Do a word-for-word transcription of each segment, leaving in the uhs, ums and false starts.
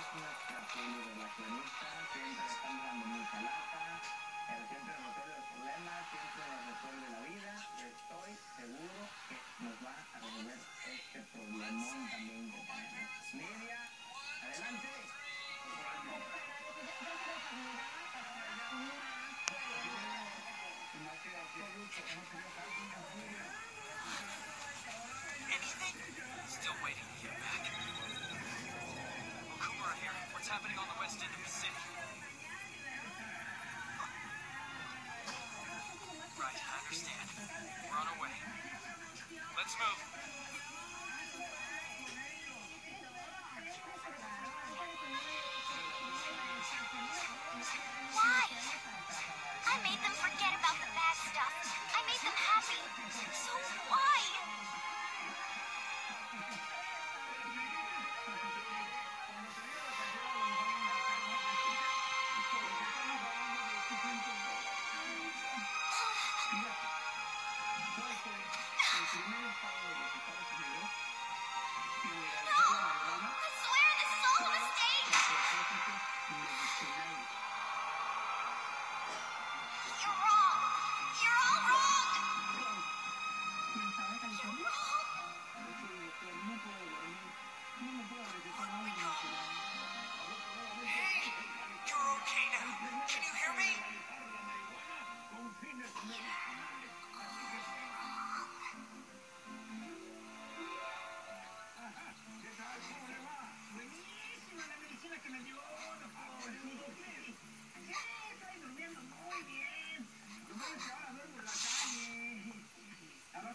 nuestra poli relacionista, siempre están dando mucha lata, pero siempre nos resuelve los problemas, siempre nos resuelve la vida, y estoy seguro que nos va a resolver este problemón también que tenemos. Lidia, adelante. Anything? Still waiting to hear back. Kumara here. What's happening on the west end of the city? Right, I understand. We're on our way. Let's move. Why? I made them forget about the bad stuff. I made them happy. So why?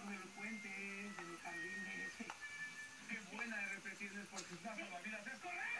Por sus salvavidas, es correcto.